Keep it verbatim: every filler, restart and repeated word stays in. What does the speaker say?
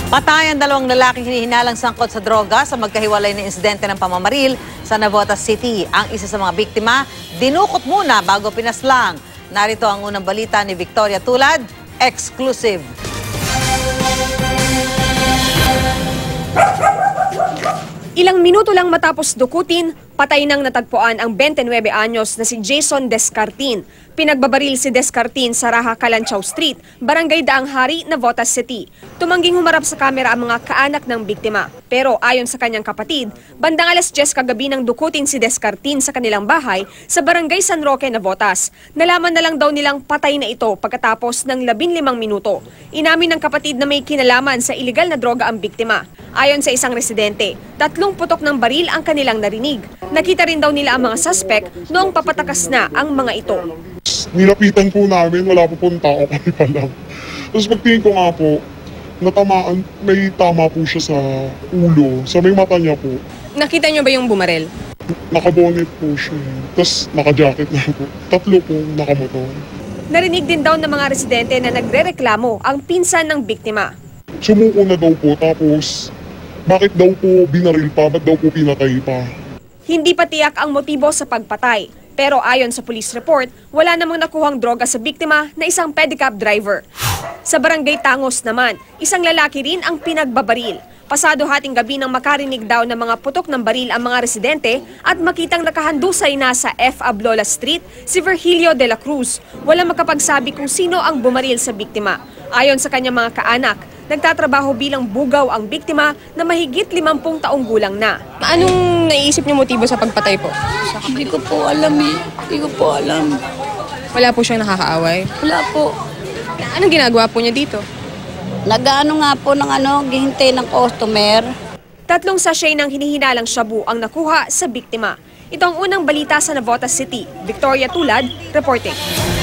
Patay ang dalawang lalaking hinihinalang sangkot sa droga sa magkahiwalay na insidente ng pamamaril sa Navotas City. Ang isa sa mga biktima, dinukot muna bago pinaslang. Narito ang unang balita ni Victoria Tulad, exclusive. Ilang minuto lang matapos dukutin, patay nang natagpuan ang twenty-nine anyos na si Jason Descartin. Pinagbabaril si Descartin sa Raha Kalanchaw Street, Barangay Daang Hari, Navotas City. Tumangging humarap sa kamera ang mga kaanak ng biktima. Pero ayon sa kanyang kapatid, bandang alas diyes kagabi nang dukutin si Descartin sa kanilang bahay sa Barangay San Roque, Navotas. Nalaman na lang daw nilang patay na ito pagkatapos ng labing limang minuto. Inamin ng kapatid na may kinalaman sa iligal na droga ang biktima. Ayon sa isang residente, tatlong putok ng baril ang kanilang narinig. Nakita rin daw nila ang mga suspect noong papatakas na ang mga ito. Nilapitan po namin, wala po pong tao, kami pa lang. Tapos pagtingin ko nga po, natamaan, may tama po siya sa ulo, sa may mata niya po. Nakita niyo ba yung bumarel? Nakabonet po siya, tapos naka-jacket na po. Tatlo po nakamotor. Narinig din daw ng mga residente na nagrereklamo ang pinsan ng biktima. Sumuko na daw po, tapos bakit daw po binaril pa, ba't daw po pinatay pa? Hindi pa tiyak ang motibo sa pagpatay. Pero ayon sa police report, wala namang nakuhang droga sa biktima na isang pedicab driver. Sa barangay Tangos naman, isang lalaki rin ang pinagbabaril. Pasado hating gabi nang makarinig daw ng mga putok ng baril ang mga residente at makitang nakahandusay na sa F. Ablola Street si Virgilio de la Cruz. Walang makapagsabi kung sino ang bumaril sa biktima. Ayon sa kanyang mga kaanak, nagtatrabaho bilang bugaw ang biktima na mahigit limampung taong gulang na. Anong naiisip niyo motibo sa pagpatay po? Hindi ko po alam eh. Hindi ko po alam. Wala po siyang nakakaaway? Wala po. Anong ginagawa po niya dito? Nag-ano nga po ng ano, gihintay ng customer. Tatlong sachet ng hinihinalang shabu ang nakuha sa biktima. Ito ang unang balita sa Navotas City. Victoria Tulad, reporting.